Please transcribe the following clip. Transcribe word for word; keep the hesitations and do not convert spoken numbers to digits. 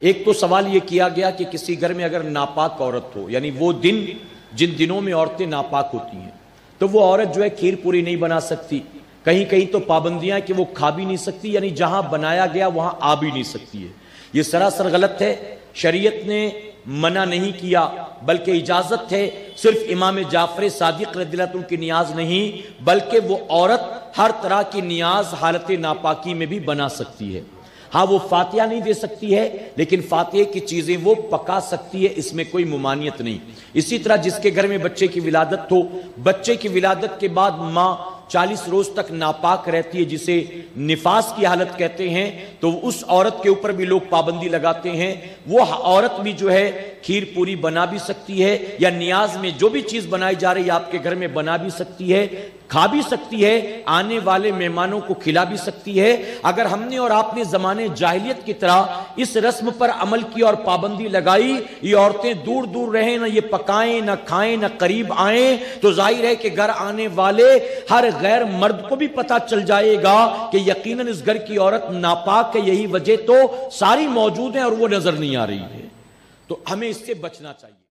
ایک تو سوال یہ کیا گیا کہ کسی گھر میں اگر ناپاک عورت ہو، یعنی وہ دن جن دنوں میں عورتیں ناپاک ہوتی ہیں، تو وہ عورت جو ہے کھیر پوری نہیں بنا سکتی. کہیں کہیں تو پابندیاں کہ وہ کھا بھی نہیں سکتی، یعنی جہاں بنایا گیا وہاں آ بھی نہیں سکتی ہے. یہ سراسر غلط ہے. شریعت نے منع نہیں کیا بلکہ اجازت ہے. صرف امام جعفر صادق رضی اللہ عنہ کی نیاز نہیں بلکہ وہ عورت ہر طرح کی نیاز حالت ناپاکی میں بھی بنا سکتی ہے. ہاں وہ فاتحہ نہیں دے سکتی ہے لیکن فاتحہ کی چیزیں وہ پکا سکتی ہے، اس میں کوئی ممانعت نہیں. اسی طرح جس کے گھر میں بچے کی ولادت ہو، بچے کی ولادت کے بعد ماں چالیس روز تک ناپاک رہتی ہے جسے نفاس کی حالت کہتے ہیں، تو اس عورت کے اوپر بھی لوگ پابندی لگاتے ہیں. وہ عورت بھی جو ہے کھیر پوری بنا بھی سکتی ہے یا نیاز میں جو بھی چیز بنائی جا رہی ہے آپ کے گھر میں بنا بھی سکتی ہے، کھا بھی سکتی ہے، آنے والے مہمانوں کو کھلا بھی سکتی ہے. اگر ہم نے اور آپ نے زمانے جاہلیت کی طرح اس رسم پر عمل کی اور پابندی لگائی یہ عورتیں دور دور رہیں، نہ یہ پکائیں نہ کھائیں نہ قریب آئیں، تو ظاہر ہے کہ گھر آنے والے ہر غیر مرد کو بھی پتا چل جائے گا کہ یقیناً اس گھر کی عورت ناپاک ہے. یہی وجہ تو ساری موجود ہیں اور وہ نظر نہیں آ رہی ہے. تو ہمیں اس سے بچنا چاہیے.